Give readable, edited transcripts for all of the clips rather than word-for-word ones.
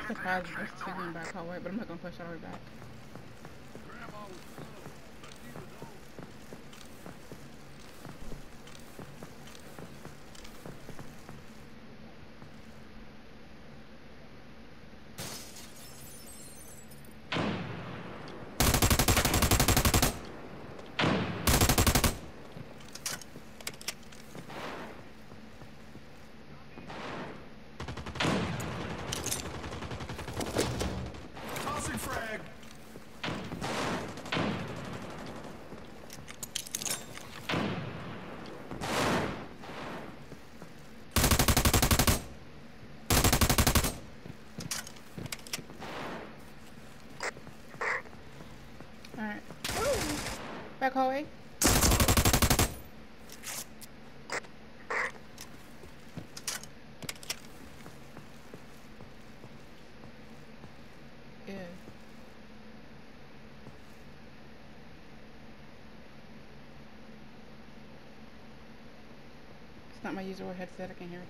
surprised us two being back hallway, but I'm not gonna push all the way back. Tossing frag. Alright. Back hallway. Yeah. It's not my usual headset, I can hear it.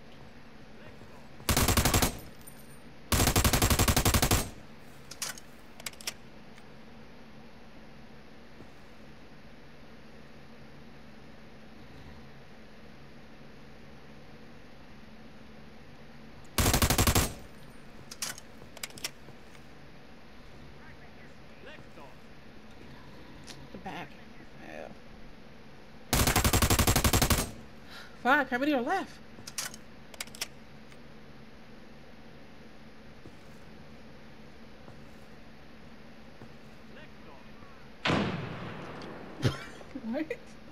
The back. Yeah. Fuck, how many are left? What?